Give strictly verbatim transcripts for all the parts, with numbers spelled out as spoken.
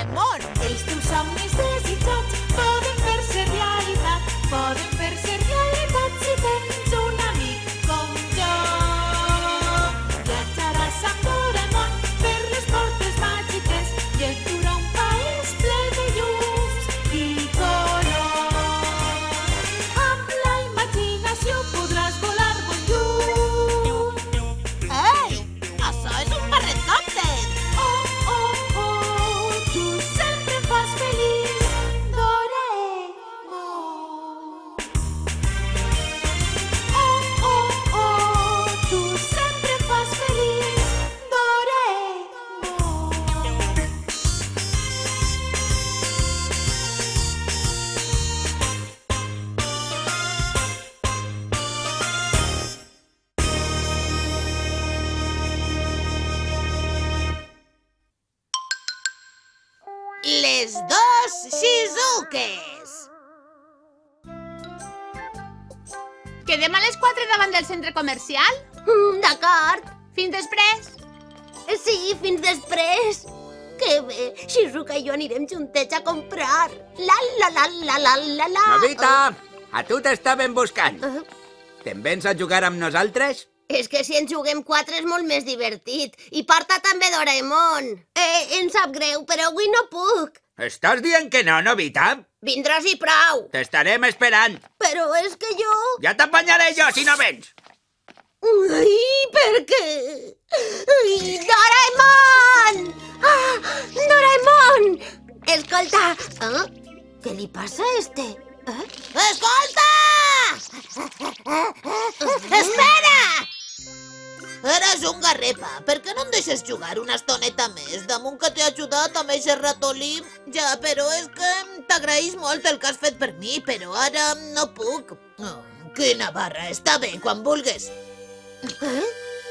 Doraemon. Els teus somnis desitjats poden fer-se realitat, poden fer-se realitat si tens un amic com jo. Viatjaràs amb Doraemon per les portes màgiques i et durà un país ple de llums i colors. Amb la imaginació podràs volar molt lluny. Ei, això és un barretòpter. Oh, oh, oh, tu sempre em fas feliç, Doraemon. Oh, oh, oh, tu sempre em fas feliç, Doraemon. Les dos Shizukes. Quedem a les quatre davant del centre comercial? Mm, D'acord. Fins després. Sí, fins després. Que bé, Shizuka i jo anirem juntets a comprar. La, la, la, la, la, la, la. Novita, a tu t'estaven buscant. Uh, Te'n vens a jugar amb nosaltres? és que si ens juguem quatre és molt més divertit. I porta també Doraemon. Eh, em sap greu, però avui no puc. Estàs dient que no, Novita? Vindràs i prou. T'estarem esperant. Però és que jo... Ja t'apanyaré jo si no vens. Ai, per què? Ai, Doraemon! Ah, Doraemon! Escolta, eh? Què li passa a este? Eh? Escolta! Espera! Eres un garrepa. Per què no em deixes jugar una estoneta més? Damunt que t'he ajudat amb eixe ratolí. Ja, però és que t'agraïs molt el que has fet per mi, però ara no puc. Oh, quina barra. Està bé, quan vulguis. Eh?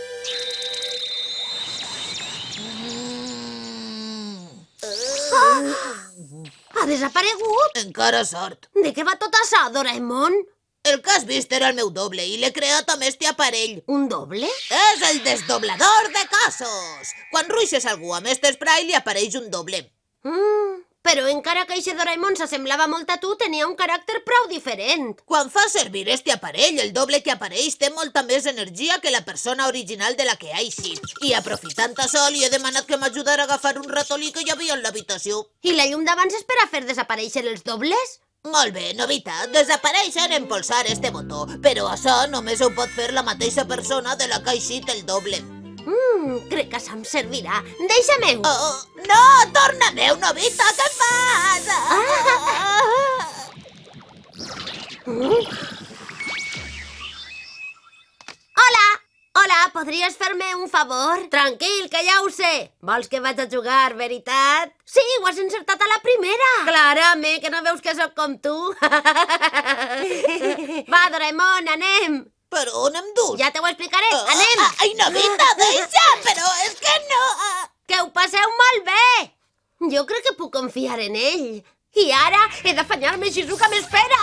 Ah! Ha desaparegut? Encara sort. De què va tot això, Doraemon? El que has vist era el meu doble i l'he creat amb este aparell. Un doble? És el desdoblador de casos. Quan ruixes algú amb este spray li apareix un doble. Mm, però encara que eixe Doraemon s'assemblava molt a tu, tenia un caràcter prou diferent. Quan fas servir este aparell, el doble que apareix té molta més energia que la persona original de la que ha eixit. I aprofitant això, li he demanat que m'ajudara a agafar un ratolí que hi havia en l'habitació. I la llum d'abans és per a fer desaparèixer els dobles? Molt bé, Novita, desapareixen en polsar este botó, però això només ho pot fer la mateixa persona de la que ha eixit el doble. Mm, crec que això em servirà. Deixa-me-ho. Oh, no, torna-me-ho, Novita, què fas? Mm. Hola! Hola, podries fer-me un favor? Tranquil, que ja ho sé. Vols que vaig a jugar, veritat? Sí, ho has encertat a la primera. Clarament, que no veus que sóc com tu. Va, Doraemon, anem. Però on em dus? Ja te ho explicaré. Oh, Anem. Ai, Novita, deixa, però és que no... Que ho passeu molt bé. Jo crec que puc confiar en ell. I ara he d'afanyar-me, Shizuka m'espera.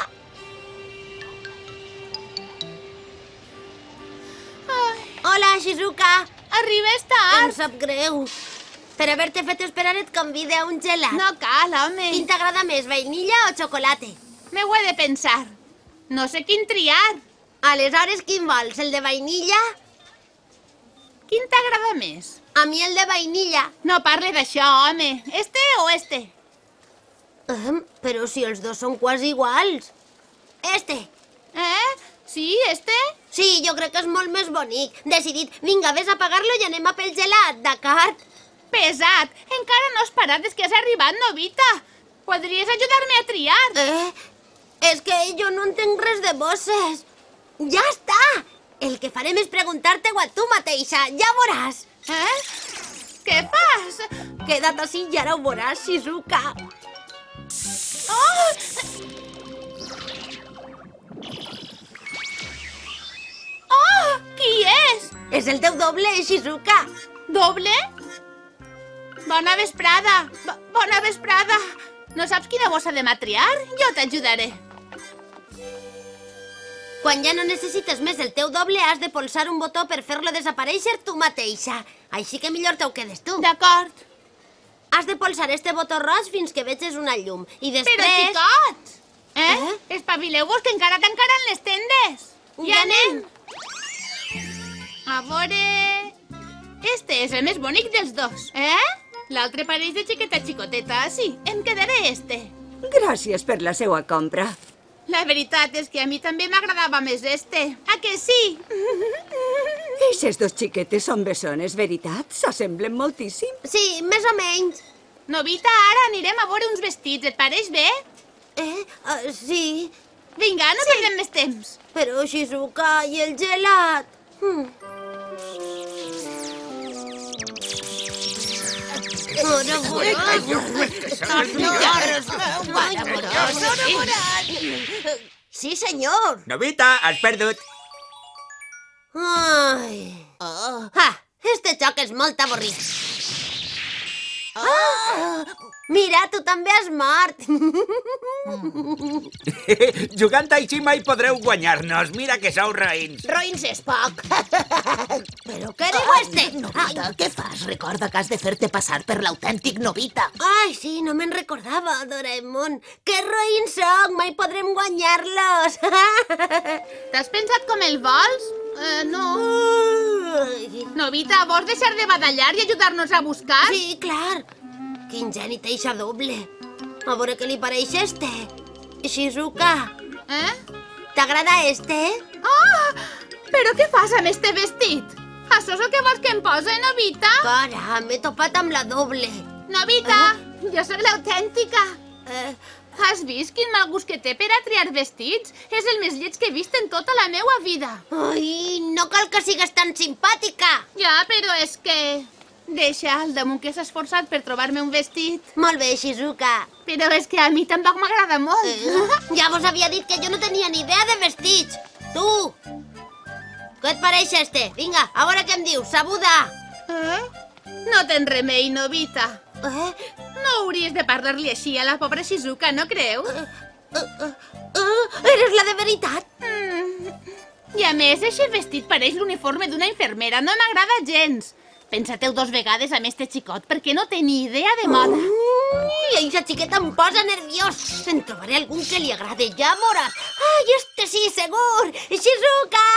Hola, Shizuka. Arribes Em tard. sap greu. Per haver-te fet esperar et convide a un gelat. No cal, home. Quin t'agrada més, vainilla o xocolate? M'ho he de pensar. No sé quin triar. Aleshores, quin vols, el de vainilla? Quin t'agrada més? A mi el de vainilla. No parle d'això, home. Este o este? Eh, però si els dos són quasi iguals. Este. Eh? Sí, este? Sí, jo crec que és molt més bonic. Decidit, vinga, vés a pagar-lo i anem a pel gelat, d'acord? Pesat. Encara no has parat des que has arribat, Novita. Podries ajudar-me a triar. Eh, és que jo no entenc res de bosses. Ja està! El que farem és preguntar-te-ho a tu mateixa, ja veuràs. Eh? Què fas? Queda't així i ara ho veuràs, Shizuka. Oh! Oh! Qui és? És el teu doble, Shizuka. Doble? Bona vesprada. Bo bona vesprada. No saps quina bossa de matriar? Jo t'ajudaré. Quan ja no necessites més el teu doble, has de polsar un botó per fer-lo desaparèixer tu mateixa. Així que millor t'ho quedes tu. D'acord. Has de polsar este botó roig fins que veges una llum. I després... Però, xicots! Eh? Eh? Espavileu-vos, que encara tancaran les tendes. Ja anem. A veure... Este és el més bonic dels dos, eh? L'altre pareix de xiqueta xicoteta, sí. Em quedaré este. Gràcies per la seva compra. La veritat és que a mi també m'agradava més este. A que sí? Eixes dos xiquetes són bessones, veritat? S'assemblen moltíssim. Sí, més o menys. Novita, ara anirem a veure uns vestits. Et pareix bé? Eh? Uh, sí. Vinga, no perdem més temps. Però, Shizuka, i el gelat? Hmm. Ara Sí, senyor. Novita, has perdut. Ai. Oh. Ah, este joc és molt avorrit. Ah! Mira, tu també has mort. Jugant així mai podreu guanyar-nos. Mira que sou raïns. Roïns és poc. Però què diu este? Novita, què fas? Recorda que has de fer-te passar per l'autèntic Novita. Ai, sí, no me'n recordava, Doraemon. Que roïns som, mai podrem guanyar-los. T'has pensat com el vols? Eh, no. Ai. Novita, vols deixar de badallar i ajudar-nos a buscar? Sí, clar. Quin geni teixa doble. A veure què li pareix este. Shizuka, Eh? t'agrada este? Ah! Però què fas amb este vestit? Això és el que vols que em posi, Novita? Cara, m'he topat amb la doble. Novita, jo sóc l'autèntica. Eh, Has vist quin mal gust que té per a triar vestits? És el més lleig que he vist en tota la meua vida. ai, no cal que sigues tan simpàtica. Ja, però és que... Deixa, el damunt que s'ha esforçat per trobar-me un vestit. Molt bé, Shizuka. Però és que a mi tampoc m'agrada molt. Eh, ja vos havia dit que jo no tenia ni idea de vestits. Tu! Què et pareix este? Vinga, a veure què em dius, sabuda. Eh? No tens remei, Novita. Eh? No hauries de parlar-li així a la pobra Shizuka, no creus? Uh, uh, uh, eres la de veritat? Mm. I a més, aquest vestit pareix l'uniforme d'una infermera. No m'agrada gens. Pensateu dos vegades amb este xicot, perquè no té ni idea de moda. Ui, aquesta xiqueta em posa nerviós. En trobaré algun que li agrade, ja veuràs. Ai, este sí, segur. Shizuka!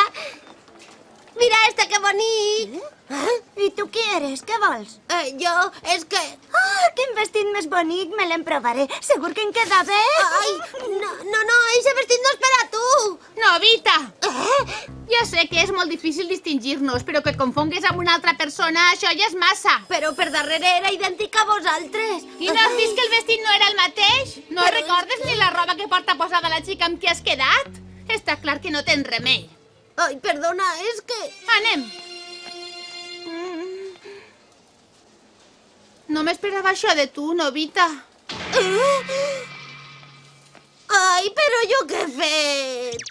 Mira este, que bonic. Eh? I tu qui eres? Què vols? Eh, jo, és que... Ah, quin vestit més bonic, me l'emprovaré. Segur que em queda bé. Ai, no, no, no, aquest vestit no és per a tu. Novita! Eh? Ja sé que és molt difícil distingir-nos, però que et confongues amb una altra persona, això ja és massa. Però per darrere era idèntica a vosaltres. I no has vist que el vestit no era el mateix? No Però- recordes ni la roba que porta posada la xica amb qui has quedat? Està clar que no tens remei. Ai, perdona, és que... Anem. No m'esperava això de tu, Novita. Eh? Ai, però jo què he fet?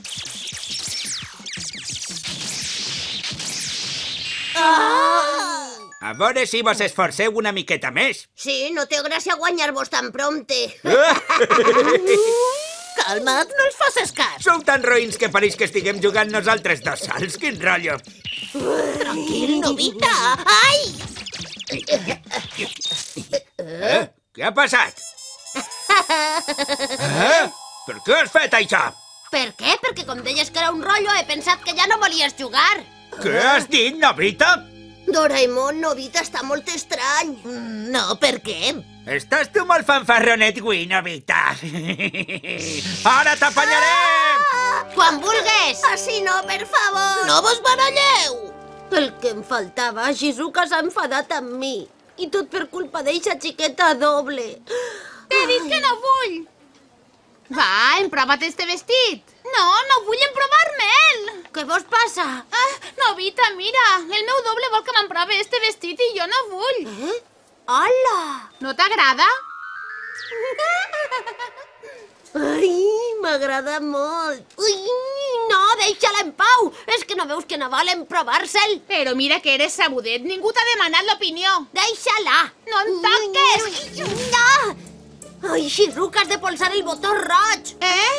Ah! A veure si vos esforceu una miqueta més. Sí, no té gràcia guanyar-vos tan prompte. Calma't, no els facis cas. Sou tan roïns que pareix que estiguem jugant nosaltres dos sols. Quin rotllo. Tranquil, Novita. Ai! Eh? Què ha passat? Eh? Per què has fet això? Per què? Perquè com deies que era un rotllo, he pensat que ja no volies jugar. Què has dit, Novita? Doraemon, Novita està molt estrany. Mm, No, per què? Estàs tu molt fanfarronet, avui, Novita. Ara t'apanyarem! Quan vulgues. Així no, per favor. No vos baralleu! El que em faltava, Shizuka s'ha enfadat amb mi. I tot per culpa d'eixa xiqueta doble. T'he dit que no vull. Va, emprova't este vestit. No, no vull emprovar-me'l. Què vos passa? Ah, Novita, mira, el meu doble vol que m'emprove este vestit i jo no vull. Eh? Hola! No t'agrada? Ai, m'agrada molt. Ui, no, deixa-la en pau. És que no veus que no volen provar-se'l? Però mira que eres sabudet, ningú t'ha demanat l'opinió. Deixa-la. No em toques. No! Ai, Shizuka, has de polsar el botó roig. Eh?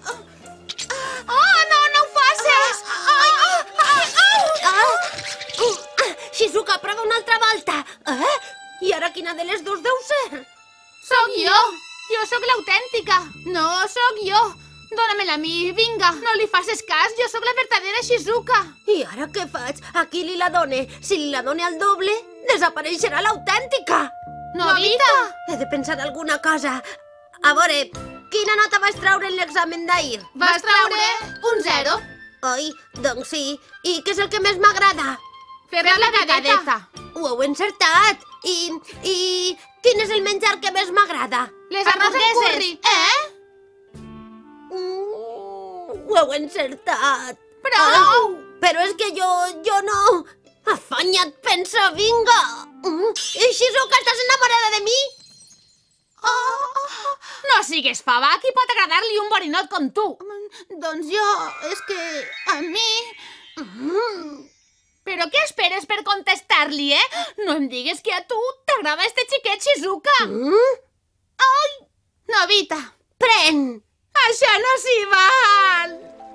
Oh, no, no ho facis! Ai, ai, ai. Ah! Uh, ah, Shizuka, prova una altra volta. Eh? I ara quina de les dues deu ser? Sóc jo! Jo sóc l'autèntica! No, sóc jo! Dóna-me-la a mi, vinga! No li facis cas, jo sóc la verdadera Shizuka! I ara què faig? A qui li la done? Si li la done al doble, desapareixerà l'autèntica! Nobita! He de pensar alguna cosa. A veure, quina nota vas treure en l'examen d'ahir? Vas traure un zero. Oi, doncs sí. I què és el que més m'agrada? Fer-la la cadeta. Ho heu encertat. I, I quin és el menjar que més m'agrada? Les hamburgueses. Eh? Mm, ho heu encertat. Prou! Però és que jo, jo no... Afanya't, pensa, vinga! Mm, I Shizuka, estàs enamorada de mi? Oh, no sigues fava, a qui pot agradar-li un borinot com tu? Doncs jo, és que a mi... Mm. Però què esperes per contestar-li, eh? No em digues que a tu t'agrada este xiquet Shizuka. Mm? Ai! Nobita! Pren! Això no s'hi val!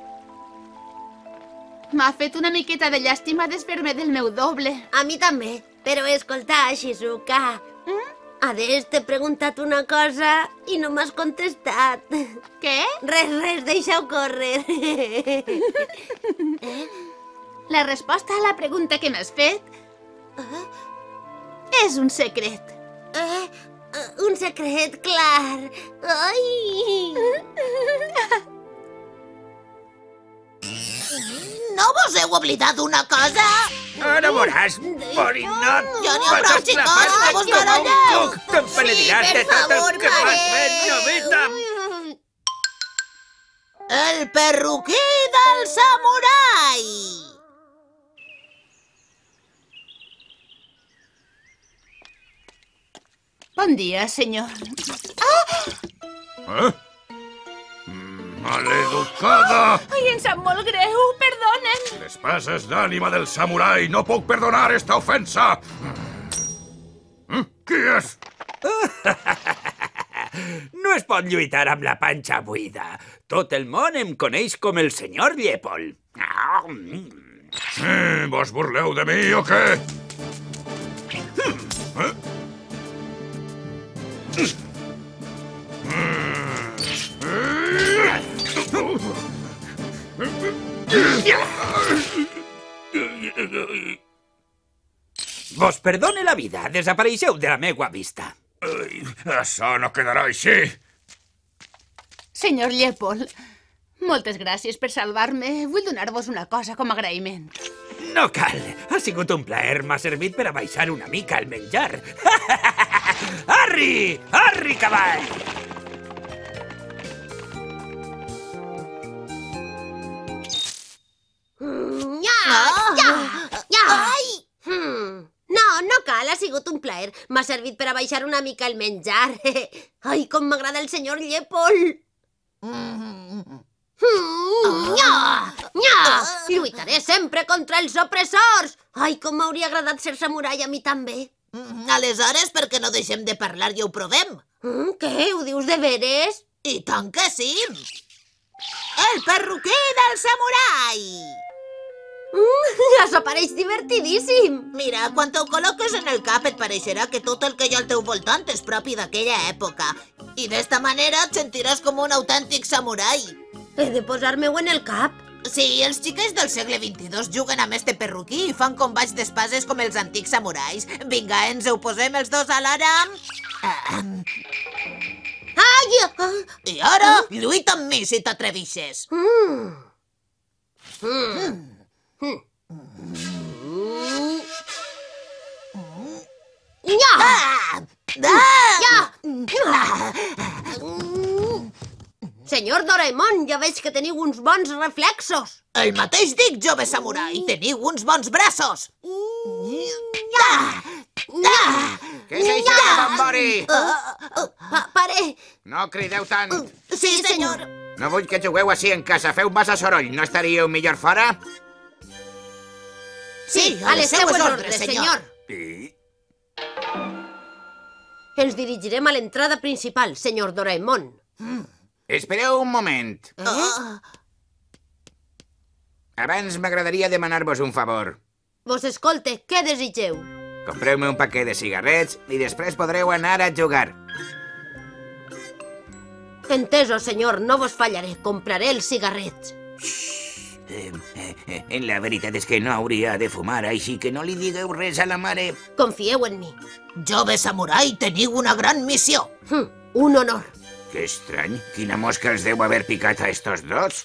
M'ha fet una miqueta de llàstima desfer-me del meu doble. A mi també. Però escolta, Shizuka... Mm? Adés, t'he preguntat una cosa i no m'has contestat. Què? Res, res, deixa-ho córrer. Eh? La resposta a la pregunta que m'has fet Eh? és un secret. Eh? Un secret clar. Ai! No vos heu oblidat d'una cosa? Ara veuràs, borinot. Ja n'hi ha Vas prou, esclafar-te xicots, no vos com un baralleu. cuc. Te'n penediràs Sí, de per tot el favor, que m'has mare. fet, Nobita. El perruquí del samurai! Bon dia, senyor. Eh? Maleducada! Ai, em sap molt greu, perdonen. Les passes d'ànima del samurai, no puc perdonar esta ofensa! Mm? Qui és? No es pot lluitar amb la panxa buida. Tot el món em coneix com el senyor Llépol. Ah, mm. Eh, vos burleu de mi o què? Eh? Vos perdone la vida, desapareixeu de la meua vista. Ai, això no quedarà així. Senyor Llépol, moltes gràcies per salvar-me. Vull donar-vos una cosa com a agraïment. No cal. Ha sigut un plaer. M'ha servit per abaixar una mica el menjar. Arri! Arri, cavall! Ja, ja, ja. Ai! Hmm. No, no cal, ha sigut un plaer. M'ha servit per abaixar una mica el menjar. Ai, com m'agrada el senyor Llépol. Mm, nya, nya. Lluitaré sempre contra els opressors. Ai, com m'hauria agradat ser samurai a mi també. Mm, Aleshores, per què no deixem de parlar i ho provem? Mm, què? Ho dius de veres? I tant que sí! El perruquí del samurai! Mm, això pareix divertidíssim. Mira, quan te'l col·loques en el cap et pareixerà que tot el que hi ha al teu voltant és propi d'aquella època. I d'esta manera et sentiràs com un autèntic samurai. He de posar-me-ho en el cap. Sí, els xiquets del segle vint-i-dos juguen amb este perruquí i fan combats d'espases com els antics samurais. Vinga, ens ho posem els dos alhora. Ah, Ai! Ah. I ara, lluita amb mi si t'atrevixes. Mm. Mm. Mm. Ja! Ah! Ah! Ja! Senyor Doraemon, ja veig que teniu uns bons reflexos. El mateix dic, jove samurai. Teniu uns bons braços. Què és això de bambori? Pa pare... No crideu tant. Sí, senyor. No vull que jugueu així en casa. Feu massa soroll. No estaríeu millor fora? Sí, a les seues ordres, senyor. I... Ens dirigirem a l'entrada principal, senyor Doraemon. Espereu un moment. Ah, Abans m'agradaria demanar-vos un favor. Vos escolte, què desitgeu? Compreu-me un paquet de cigarrets i després podreu anar a jugar. Entesos, senyor, no vos fallaré. Compraré els cigarrets. Eh, eh, eh, la veritat és que no hauria de fumar, així que no li digueu res a la mare. Confieu en mi. Jove samurai, teniu una gran missió. Hm, un honor. Que estrany. Quina mosca els deu haver picat a estos dos?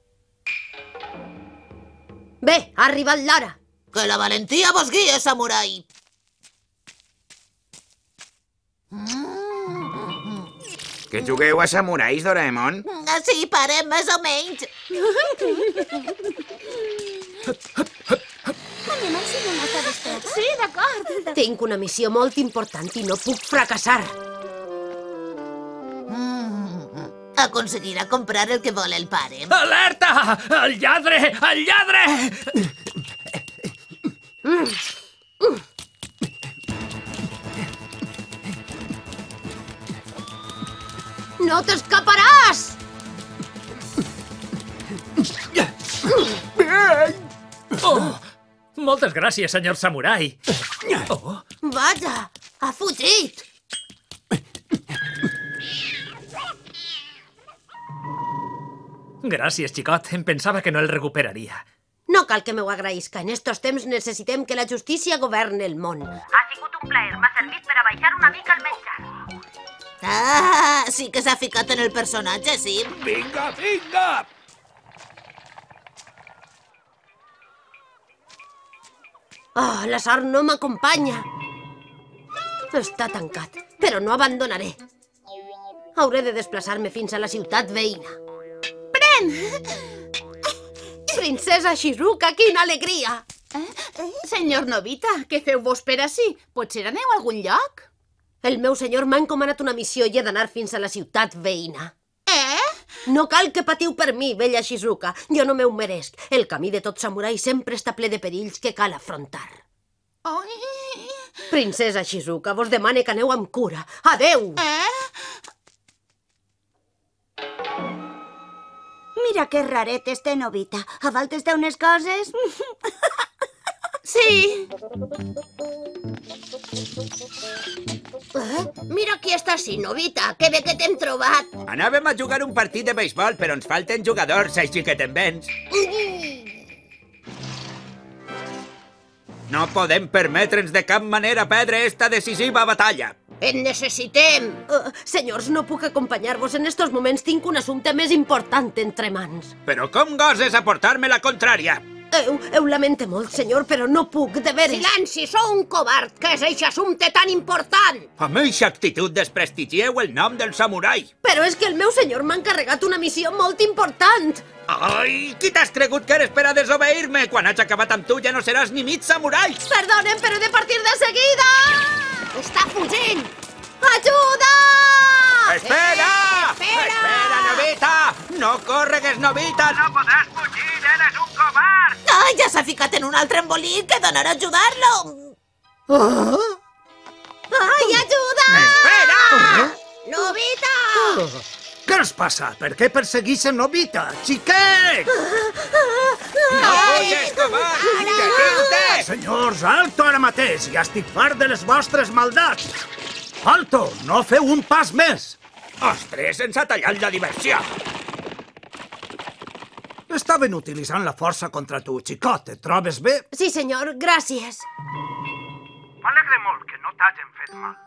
Bé, ha arribat l'hora. Que la valentia vos guie, samurai. Que jugueu a samurais, Doraemon? Sí, pare, més o menys. Anem al cinema todos tots. Sí, d'acord. Tinc una missió molt important i no puc fracassar. Aconseguirà comprar el que vol el pare. Alerta! El lladre! El lladre! No t'escaparàs! Oh, moltes gràcies, senyor samurai. Oh. Vaja, ha fugit! Gràcies, xicot. Em pensava que no el recuperaria. No cal que m'ho agraïsca. En estos temps necessitem que la justícia governe el món. Ha sigut un plaer. M'ha servit per a baixar una mica el menjar. Ah, sí que s'ha ficat en el personatge, sí. Vinga, vinga! Oh, la sort no m'acompanya. Està tancat, però no abandonaré. Hauré de desplaçar-me fins a la ciutat veïna. Pren! Princesa Shizuka, quina alegria! Eh? Senyor Nobita, què feu vos per ací? Potser aneu a algun lloc? El meu senyor m'ha encomanat una missió i he d'anar fins a la ciutat veïna. Eh? No cal que patiu per mi, vella Shizuka. Jo no m'ho meresc. El camí de tot samurai sempre està ple de perills que cal afrontar. Oi... Princesa Shizuka, vos demane que aneu amb cura. Adeu! Eh? Mira que raret este Nobita. A voltes té unes coses... Sí. Eh? Mira qui està així, Nobita. Que bé que t'hem trobat. Anàvem a jugar un partit de beisbol, però ens falten jugadors, així que te'n vens. No podem permetre'ns de cap manera perdre esta decisiva batalla. En necessitem. Uh, senyors, no puc acompanyar-vos. En estos moments tinc un assumpte més important entre mans. Però com goses aportar-me la contrària? Eu, eu lamente molt, senyor, però no puc, de veres. Silenci, sou un covard. Què és eixe assumpte tan important? Amb eixa actitud desprestigieu el nom del samurai. Però és que el meu senyor m'ha encarregat una missió molt important. Ai, qui t'has cregut que eres per a desobeir-me? Quan haig acabat amb tu ja no seràs ni mig samurai. Perdonen, però he de partir de seguida. Està fugint. Ajuda! Espera! Eh, espera! Espera, Nobita! No corregues, Nobita! No podràs fugir, eres un covard! Ai, ja s'ha ficat en un altre embolic, que d'anar a ajudar-lo. Oh? Ai, ajuda! Espera! Nobita! Què els passa? Per què persegueixen Nobita? Xiquet! No fuges, covard! Detiu-te! Senyors, alto ara mateix! Ja estic fart de les vostres maldats! Alto! No feu un pas més! Ostres, ens ha tallat la diversió! Estaven utilitzant la força contra tu, xicot. Et trobes bé? Sí, senyor, gràcies. M'alegra molt que no t'hagin fet mal.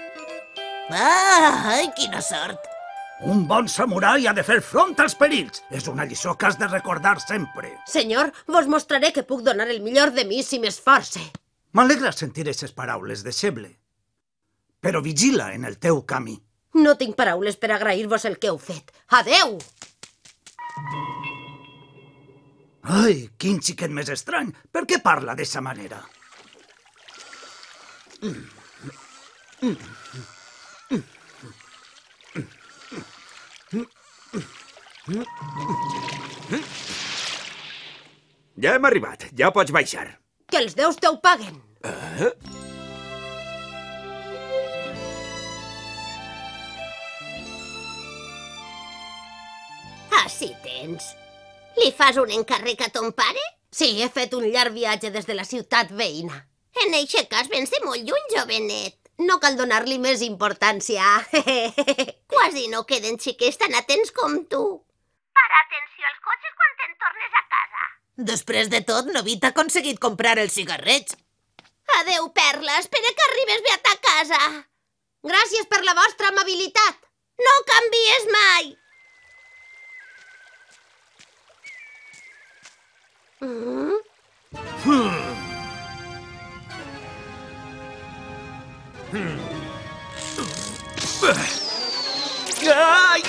Ah, ai, quina sort. Un bon samurai ha de fer front als perills. És una lliçó que has de recordar sempre. Senyor, vos mostraré que puc donar el millor de mi si m'esforce. M'alegra sentir aquestes paraules, deixeble. Però vigila en el teu camí. No tinc paraules per agrair-vos el que heu fet. Adeu! Ai, quin xiquet més estrany. Per què parla d'eixa manera? Ja hem arribat. Ja pots baixar. Que els déus te'l paguen. Eh? Així tens. Li fas un encàrrec a ton pare? Sí, he fet un llarg viatge des de la ciutat veïna. En eixe cas vens de molt lluny, jovenet. No cal donar-li més importància. Quasi no queden xiquets tan atents com tu. Para atenció als cotxes quan te'n tornes a casa. Després de tot, Novita ha aconseguit comprar els cigarrets. Adeu, Perla, espera que arribes bé a ta casa. Gràcies per la vostra amabilitat. No canvies mai. Mm? Hmm. Hmm. Ai!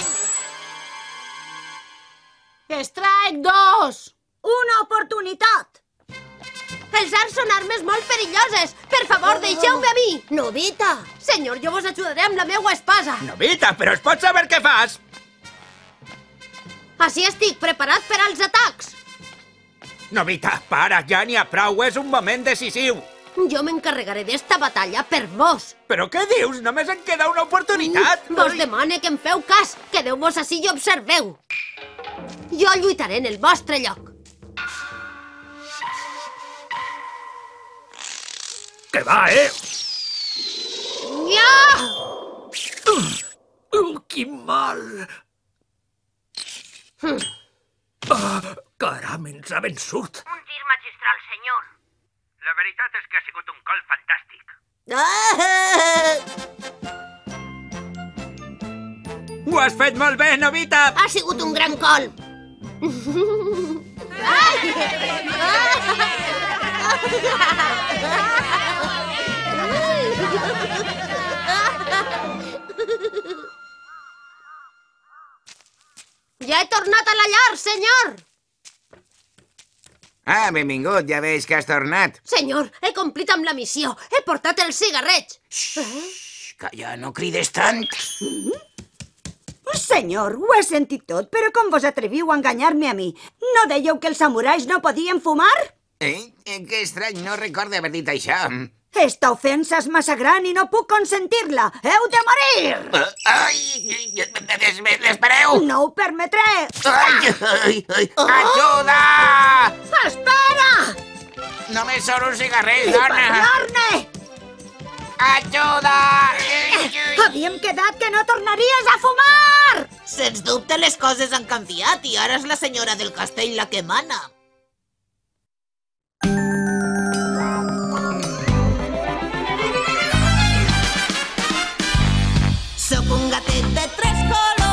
Strike dos! Una oportunitat! Els arts són armes molt perilloses. Per favor, deixeu-me a mi. Novita. Senyor, jo vos ajudaré amb la meua espasa. Novita, però es pot saber què fas? Així estic preparat per als atacs. Novita, para, ja n'hi ha prou, és un moment decisiu. Jo m'encarregaré d'esta batalla per vos. Però què dius? Només en queda una oportunitat. Mm, vos demane que em feu cas. Quedeu-vos ací i observeu. Jo lluitaré en el vostre lloc. Que va, eh? Ja! Uh, quin mal! Hm. Ah, caram, ens ha vençut. Un tir magistral, senyor. La veritat és que ha sigut un col fantàstic. Ah! Ho has fet molt bé, Novita! Ha sigut un gran col. Ja he tornat a la llar, senyor! Ah, benvingut, ja veig que has tornat. Senyor, he complit amb la missió. He portat els cigarrets. Xxxt, calla, no crides tant. Senyor, ho he sentit tot, però com vos atreviu a enganyar-me a mi? No dèieu que els samurais no podien fumar? Eh? Que estrany, no recordo haver dit això. Esta ofensa és massa gran i no puc consentir-la. Heu de morir! Uh, ai, espereu! No ho permetré! Ai, ai, ai. Ajuda! Espera! Només són uns cigarrets, dona! Parlar-ne! Ajuda! Havíem quedat que no tornaries a fumar! Sens dubte les coses han canviat i ara és la senyora del castell la que mana. Sóc un gatet de tres colors.